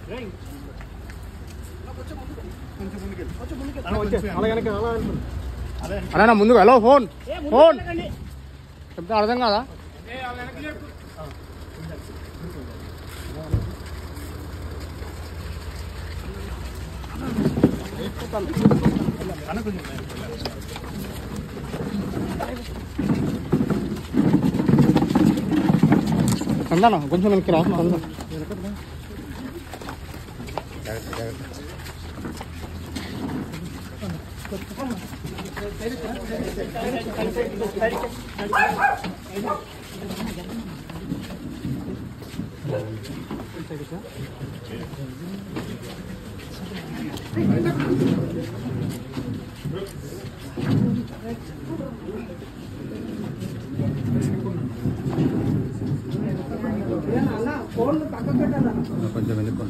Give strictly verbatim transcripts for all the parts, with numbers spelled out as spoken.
అలా ముందుకు hello phone phone చెప్తే అర్థం కాదా? అందానా కొంచెం వెనక్కి రా. కొంచెం వెళ్ళిపో.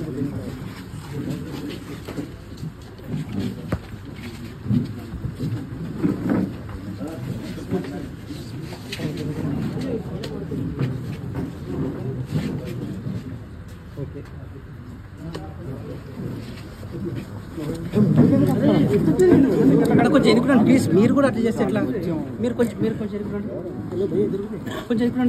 అక్కడ కొంచెం ఎన్నుకున్నాను ప్లీజ్. మీరు కూడా అట్లా చేస్తే ఎట్లా? మీరు కొంచెం మీరు కొంచెం ఎన్నుకున్నాండి, కొంచెం ఎన్నుకున్నాండి.